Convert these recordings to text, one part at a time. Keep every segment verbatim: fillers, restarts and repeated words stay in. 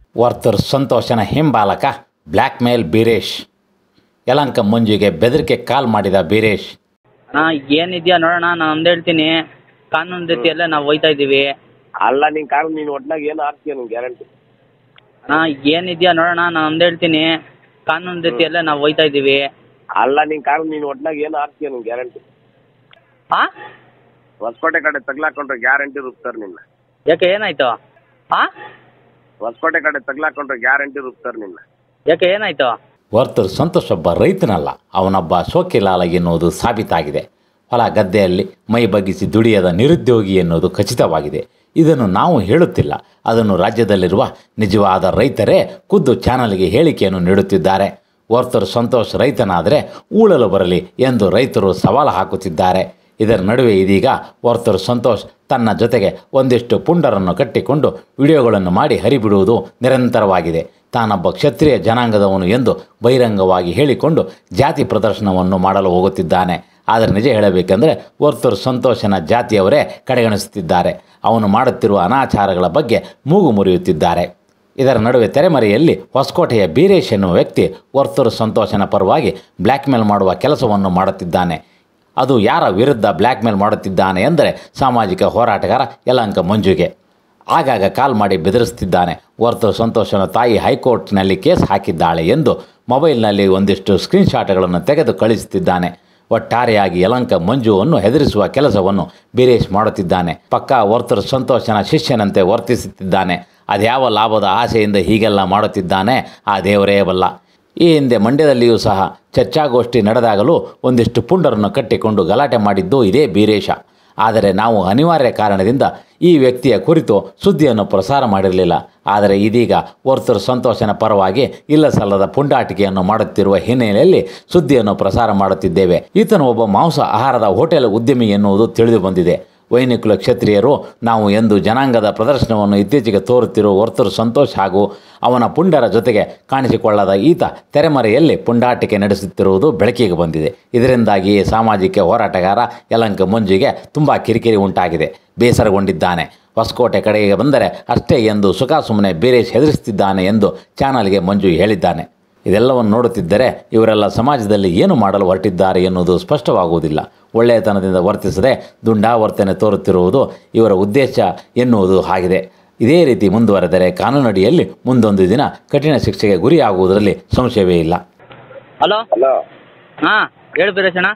ವರ್ತೂರ್ ಸಂತೋಷನ ಹಿಂಬಾಲಕ blackmail Beeresh. Yelahanka ಮಂಜುಗೆ ಬೆದರಿಕೆ ಕಾಲ್ ಮಾಡಿದ ಬೀರೇಶ್. ಅಣ್ಣ ಏನಿದೆಯಾ ನೋಡೋಣ, ನಾನು ಒಂದ್ ಹೇಳ್ತೀನಿ, ಕಾನೂನು ರೀತಿಯಲ್ಲೇ ನಾವು ಹೋಯ್ತಾ ಇದ್ದೀವಿ. ಅಲ್ಲ ನಿನ್ ಕಾರು ನೀನು ಒಟ್ನಾಗ ಏನು ಆಗ್ತೀಯ ನಿನ್ ಗ್ಯಾರಂಟಿ. ಅಣ್ಣ ಏನಿದೆಯಾ ನೋಡೋಣ, ನಾನು ಒಂದ್ ಹೇಳ್ತೀನಿ, ಕಾನೂನು ರೀತಿಯಲ್ಲೇ ನಾವು ಹೋಯ್ತಾ ಇದ್ದೀವಿ. ಅಲ್ಲ ನಿನ್ ಕಾರು ನೀನು ಒಟ್ನಾಗ ಏನು ಆಗ್ತೀಯ ನಿನ್ ಗ್ಯಾರಂಟಿ. ಹಾ ಹೊಸಕೋಟೆ ಕಡೆ ತಗ್ಲಾಕೊಂಡ್ರೆ ಗ್ಯಾರಂಟಿ ರುಬ್ತಾರೆ ನಿನ್ನ. ಯಾಕೆ ಏನಾಯ್ತು? ಹಾ ಹೊಸಕೋಟೆ ಕಡೆ ತಗ್ಲಾಕೊಂಡ್ರೆ ಗ್ಯಾರಂಟಿ ರುಬ್ತಾರೆ ನಿನ್ನ. ಯಾಕೆ ಏನಾಯ್ತು? ವರ್ತೂರ್ ಸಂತೋಷ್ ಒಬ್ಬ ರೈತನಲ್ಲ, ಅವನೊಬ್ಬ ಶೋಕಿಲಾಲ ಎನ್ನುವುದು ಸಾಬೀತಾಗಿದೆ. ಹೊಲ ಗದ್ದೆಯಲ್ಲಿ ಮೈ ಬಗ್ಗಿಸಿ ದುಡಿಯದ ನಿರುದ್ಯೋಗಿ ಎನ್ನುವುದು ಖಚಿತವಾಗಿದೆ. ಇದನ್ನು ನಾವು ಹೇಳುತ್ತಿಲ್ಲ, ಅದನ್ನು ರಾಜ್ಯದಲ್ಲಿರುವ ನಿಜವಾದ ರೈತರೇ ಖುದ್ದು ಚಾನಲ್ಗೆ ಹೇಳಿಕೆಯನ್ನು ನೀಡುತ್ತಿದ್ದಾರೆ. ವರ್ತೂರ್ ಸಂತೋಷ್ ರೈತನಾದರೆ ಊಳಲು ಬರಲಿ ಎಂದು ರೈತರು ಸವಾಲು ಹಾಕುತ್ತಿದ್ದಾರೆ. ಇದರ ನಡುವೆ ಇದೀಗ ವರ್ತೂರ್ ಸಂತೋಷ್ ತನ್ನ ಜೊತೆಗೆ ಒಂದಿಷ್ಟು ಪುಂಡರನ್ನು ಕಟ್ಟಿಕೊಂಡು ವಿಡಿಯೋಗಳನ್ನು ಮಾಡಿ ಹರಿಬಿಡುವುದು ನಿರಂತರವಾಗಿದೆ. ತಾನೊಬ್ಬ ಕ್ಷತ್ರಿಯ ಜನಾಂಗದವನು ಎಂದು ಬಹಿರಂಗವಾಗಿ ಹೇಳಿಕೊಂಡು ಜಾತಿ ಪ್ರದರ್ಶನವನ್ನು ಮಾಡಲು ಹೋಗುತ್ತಿದ್ದಾನೆ. ಆದರೆ ನಿಜ ಹೇಳಬೇಕೆಂದರೆ ವರ್ತೂರ್ ಸಂತೋಷನ ಜಾತಿಯವರೇ ಕಡೆಗಣಿಸುತ್ತಿದ್ದಾರೆ. ಅವನು ಮಾಡುತ್ತಿರುವ ಅನಾಚಾರಗಳ ಬಗ್ಗೆ ಮೂಗು ಮುರಿಯುತ್ತಿದ್ದಾರೆ. ಇದರ ನಡುವೆ ತೆರೆಮರೆಯಲ್ಲಿ ಹೊಸಕೋಟೆಯ ಬೀರೇಶ್ ಎನ್ನುವ ವ್ಯಕ್ತಿ ವರ್ತೂರ್ ಸಂತೋಷನ ಪರವಾಗಿ ಬ್ಲ್ಯಾಕ್ ಮೇಲ್ ಮಾಡುವ ಕೆಲಸವನ್ನು ಮಾಡುತ್ತಿದ್ದಾನೆ. ಅದು ಯಾರ ವಿರುದ್ಧ ಬ್ಲ್ಯಾಕ್ ಮೇಲ್ ಮಾಡುತ್ತಿದ್ದಾನೆ ಎಂದರೆ ಸಾಮಾಜಿಕ ಹೋರಾಟಗಾರ ಯಲಂಕ ಮಂಜುಗೆ. ಆಗಾಗ ಕಾಲ್ ಮಾಡಿ ಬೆದರಿಸುತ್ತಿದ್ದಾನೆ. ವರ್ತೂರ್ ಸಂತೋಷನ ತಾಯಿ ಹೈಕೋರ್ಟ್ನಲ್ಲಿ ಕೇಸ್ ಹಾಕಿದ್ದಾಳೆ ಎಂದು ಮೊಬೈಲ್ನಲ್ಲಿ ಒಂದಿಷ್ಟು ಸ್ಕ್ರೀನ್ಶಾಟ್ಗಳನ್ನು ತೆಗೆದು ಕಳಿಸುತ್ತಿದ್ದಾನೆ. ಒಟ್ಟಾರೆಯಾಗಿ ಯಲಂಕ ಮಂಜುವನ್ನು ಹೆದರಿಸುವ ಕೆಲಸವನ್ನು ಬೀರೇಶ್ ಮಾಡುತ್ತಿದ್ದಾನೆ. ಪಕ್ಕಾ ವರ್ತೂರ್ ಸಂತೋಷನ ಶಿಷ್ಯನಂತೆ ವರ್ತಿಸುತ್ತಿದ್ದಾನೆ. ಅದ್ಯಾವ ಲಾಭದ ಆಸೆಯಿಂದ ಹೀಗೆಲ್ಲ ಮಾಡುತ್ತಿದ್ದಾನೆ ಆ ದೇವರೇ ಬಲ್ಲ. ಈ ಹಿಂದೆ ಮಂಡ್ಯದಲ್ಲಿಯೂ ಸಹ ಚರ್ಚಾಗೋಷ್ಠಿ ನಡೆದಾಗಲೂ ಒಂದಿಷ್ಟು ಪುಂಡರನ್ನು ಕಟ್ಟಿಕೊಂಡು ಗಲಾಟೆ ಮಾಡಿದ್ದು ಇದೇ ಬೀರೇಶ. ಆದರೆ ನಾವು ಅನಿವಾರ್ಯ ಕಾರಣದಿಂದ ಈ ವ್ಯಕ್ತಿಯ ಕುರಿತು ಸುದ್ದಿಯನ್ನು ಪ್ರಸಾರ ಮಾಡಿರಲಿಲ್ಲ. ಆದರೆ ಇದೀಗ ವರ್ತೂರ್ ಸಂತೋಷನ ಪರವಾಗಿ ಇಲ್ಲ ಸಲ್ಲದ ಪುಂಡಾಟಿಕೆಯನ್ನು ಮಾಡುತ್ತಿರುವ ಹಿನ್ನೆಲೆಯಲ್ಲಿ ಸುದ್ದಿಯನ್ನು ಪ್ರಸಾರ ಮಾಡುತ್ತಿದ್ದೇವೆ. ಈತನು ಒಬ್ಬ ಮಾಂಸ ಆಹಾರದ ಹೋಟೆಲ್ ಉದ್ಯಮಿ ಎನ್ನುವುದು ತಿಳಿದು ಬಂದಿದೆ. ವೈನಿಕುಲ ಕ್ಷತ್ರಿಯರು ನಾವು ಎಂದು ಜನಾಂಗದ ಪ್ರದರ್ಶನವನ್ನು ಇತ್ತೀಚೆಗೆ ತೋರುತ್ತಿರುವ ವರ್ತೂರ್ ಸಂತೋಷ್ ಹಾಗೂ ಅವನ ಪುಂಡರ ಜೊತೆಗೆ ಕಾಣಿಸಿಕೊಳ್ಳದ ಈತ ತೆರೆಮರೆಯಲ್ಲಿ ಪುಂಡಾಟಿಕೆ ನಡೆಸುತ್ತಿರುವುದು ಬೆಳಕಿಗೆ ಬಂದಿದೆ. ಇದರಿಂದಾಗಿ ಸಾಮಾಜಿಕ ಹೋರಾಟಗಾರ ಯಲಂಕ ಮಂಜುಗೆ ತುಂಬ ಕಿರಿಕಿರಿ ಉಂಟಾಗಿದೆ. ಬೇಸರಗೊಂಡಿದ್ದಾನೆ. ಹೊಸಕೋಟೆ ಕಡೆಗೆ ಬಂದರೆ ಅಷ್ಟೇ ಎಂದು ಸುಖ ಸುಮ್ಮನೆ ಬೀರೇಶ್ ಹೆದರಿಸುತ್ತಿದ್ದಾನೆ ಎಂದು ಚಾನಲ್ಗೆ ಮಂಜು ಹೇಳಿದ್ದಾನೆ. ಇದೆಲ್ಲವನ್ನು ನೋಡುತ್ತಿದ್ದರೆ ಇವರೆಲ್ಲ ಸಮಾಜದಲ್ಲಿ ಏನು ಮಾಡಲು ಹೊರಟಿದ್ದಾರೆ ಎನ್ನುವುದು ಸ್ಪಷ್ಟವಾಗುವುದಿಲ್ಲ. ಒಳ್ಳೆಯತನದಿಂದ ವರ್ತಿಸದೆ ದುಂಡಾವರ್ತನೆ ತೋರುತ್ತಿರುವುದು ಇವರ ಉದ್ದೇಶ ಎನ್ನುವುದು ಆಗಿದೆ. ಇದೇ ರೀತಿ ಮುಂದುವರೆದರೆ ಕಾನೂನಡಿಯಲ್ಲಿ ಮುಂದೊಂದು ದಿನ ಕಠಿಣ ಶಿಕ್ಷೆಗೆ ಗುರಿಯಾಗುವುದರಲ್ಲಿ ಸಂಶಯವೇ ಇಲ್ಲ. ಹಲೋ ಹಲೋ ಹಾಂ ಹೇಳಿ ಬೀರೇಶ್ ಅಣ್ಣ.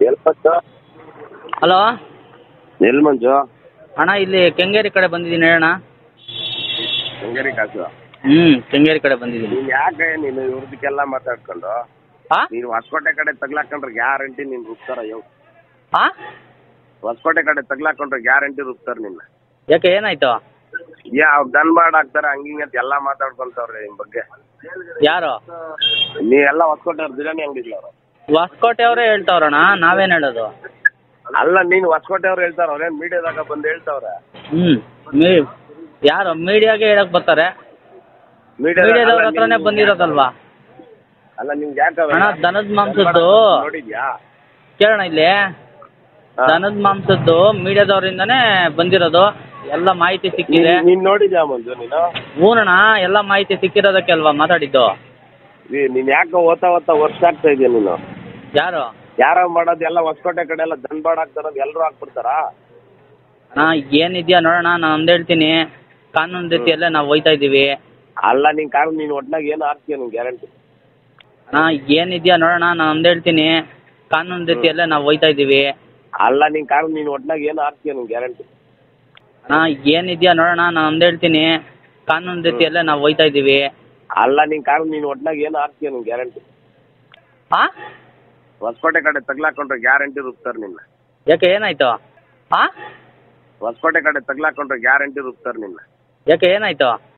ಹಲೋ ಎಲ್ ಮಂಜು? ಅಣ್ಣ ಇಲ್ಲಿ ಕೆಂಗೇರಿ ಕಡೆ ಬಂದಿದ್ದೀನಿ ಹೇಳಣ್ಣ. ಕೆಂಗೇರಿ ಕಾಸು? ಹ್ಞೂ ಕೆಂಗೇರಿ ಕಡೆ ಬಂದಿದ್ದೀನಿ. ನೀನ್ ಯಾಕೆ ನೀನು ಇವ್ರದಕ್ಕೆಲ್ಲ ಮಾತಾಡ್ಕೊಂಡು ಹಾಂ ನೀನು ಹೊಸಕೋಟೆ ಕಡೆ ತಗ್ಲಾಕೊಂಡ್ರೆ ಗ್ಯಾರಂಟಿ ನೀನು ರುಬ್ತಾರ ಯೋ. ಹಾಂ ಹೊಸಕೋಟೆ ಕಡೆ ತಗ್ಲಾಕೊಂಡ್ರೆ ಗ್ಯಾರಂಟಿ ರುಬ್ತಾರ ನಿನ್ನ. ಯಾಕೆ ಏನಾಯ್ತು? ಯಾವ ದನ್ಬಾಡ್ ಆಗ್ತಾರ ಹಂಗಿಂಗ್ ಅಂತ ಎಲ್ಲಾ ಮಾತಾಡ್ಕೊಂತವ್ರೆ ನಿಮ್ ಬಗ್ಗೆ. ಯಾರು? ನೀ ಎಲ್ಲ ಹೊಸಕೋಟೆ ಅವ್ರ ಬಿರಿಯಾನಿ ಅಂಗಡಿಲ್ಲ ಅವ್ರು. ಹೊಸಕೋಟೆ ಅವರೇ ಹೇಳ್ತಾವ್ರಣ್ಣ, ನಾವೇನು ಹೇಳೋದು? ಅಲ್ಲ ನೀನು ಹೊಸಕೋಟೆ ಅವ್ರು ಹೇಳ್ತಾರ, ಅವ್ರೇನ್ ಮೀಡಿಯಾದಾಗ ಬಂದು ಹೇಳ್ತಾವ್ರೆ. ಹ್ಞೂ ಮೀ ಯಾರು ಮೀಡಿಯಾಗೆ ಹೇಳಕ್ ಬರ್ತಾರೆ? ಮೀಡಿಯಾದವ್ರ ಹತ್ರನೇ ಬಂದಿರೋದಲ್ವಾ? ಅಲ್ಲ ನಿಮ್ಗೆ ಯಾಕೆ ಅಣ್ಣ ದನದ ಮಾಂಸದ್ದು ನೋಡಿದ್ಯಾ? ಕೇಳೋಣ ಇಲ್ಲಿ. ದನದ ಮಾಂಸದ್ದು ಮೀಡಿಯಾದವರಿಂದನೇ ಬಂದಿರೋದು. ಎಲ್ಲ ಮಾಹಿತಿ ಸಿಕ್ಕಿದೆ. ನೀನ್ ನೋಡಿದ್ಯಾ ಮಂಜು ನೀನು? ಹೂನಣ್ಣ, ಎಲ್ಲ ಮಾಹಿತಿ ಸಿಕ್ಕಿರೋದಕ್ಕೆ ಅಲ್ವಾ ಮಾತಾಡಿದ್ದು. ನೀನ್ ಯಾಕೆ ಓದ್ತಾ ಓದ್ತಾ ವರ್ಷ ಆಗ್ತಾ ಇದೆಯಾ ನೀನು? ಯಾರು ಯಾರೋ ಮಾಡೋದು ಎಲ್ಲ ಹೊಸಕೋಟೆ ಕಡೆ ಎಲ್ಲ ದನ್ಬಾಡ್ ಆಗ್ತಾರ ಎಲ್ಲರೂ ಹಾಕ್ಬಿಡ್ತಾರ. ಅಣ್ಣ ಏನಿದ್ಯಾ ನೋಡೋಣ, ನಾನು ಒಂದ್ ಹೇಳ್ತೀನಿ, ಕಾನೂನು ರೀತಿಯಲ್ಲೇ ನಾವು ಹೋಯ್ತಾ ಇದ್ದೀವಿ. ಅಲ್ಲ ನಿನ್ ಕಾರು ನೀನು ಒಟ್ನಾಗ ಏನು ಆಗ್ತೀಯ ನಿನ್ ಗ್ಯಾರಂಟಿ. ಅಣ್ಣ ಏನಿದ್ಯಾ ನೋಡೋಣ, ನಾನು ಒಂದ್ ಹೇಳ್ತೀನಿ, ಕಾನೂನು ರೀತಿಯಲ್ಲೇ ನಾವು ಹೋಯ್ತಾ ಇದ್ದೀವಿ. ಅಲ್ಲ ನಿನ್ ಕಾರು ನೀನು ಒಟ್ನಾಗ ಏನು ಆಗ್ತೀಯ ನಿನ್ ಗ್ಯಾರಂಟಿ. ಅಣ್ಣ ಏನಿದ್ಯಾ ನೋಡೋಣ, ನಾನು ಒಂದ್ ಹೇಳ್ತೀನಿ, ಕಾನೂನು ರೀತಿಯಲ್ಲೇ ನಾವು ಹೋಯ್ತಾ ಇದ್ದೀವಿ. ಅಲ್ಲ ನಿನ್ ಕಾರು ನೀನು ಒಟ್ನಾಗ ಏನು ಆಗ್ತೀಯ ನಿನ್ ಗ್ಯಾರಂಟಿ. ಹಾ ಹೊಸಕೋಟೆ ಕಡೆ ತಗ್ಲಾಕೊಂಡ್ರೆ ಗ್ಯಾರಂಟಿ ರುಬ್ತಾರ ನಿನ್ನ. ಯಾಕೆ ಏನಾಯ್ತು? ಹಾ ಹೊಸಕೋಟೆ ಕಡೆ ತಗ್ಲಾಕೊಂಡ್ರೆ ಗ್ಯಾರಂಟಿ ರುಬ್ತಾರ ನಿನ್ನ. ಯಾಕೆ ಏನಾಯ್ತು?